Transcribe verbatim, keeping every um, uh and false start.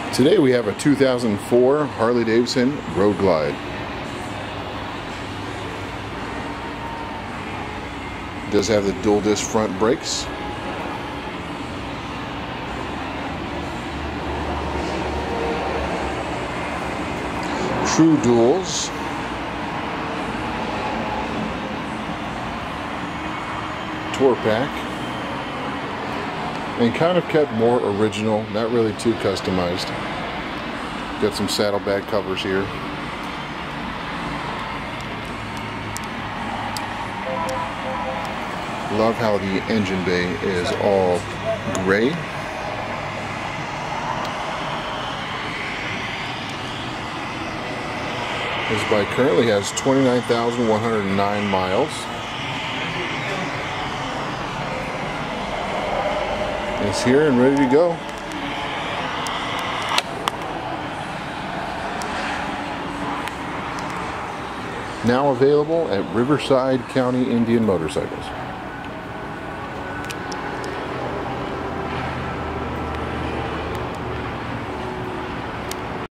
Today we have a two thousand four Harley-Davidson Road Glide. It does have the dual disc front brakes. True duals. Tour pack. And kind of kept more original, not really too customized. Got some saddlebag covers here. Love how the engine bay is all gray. This bike currently has twenty-nine thousand one hundred nine miles. It's here and ready to go. Now available at Riverside County Indian Motorcycles.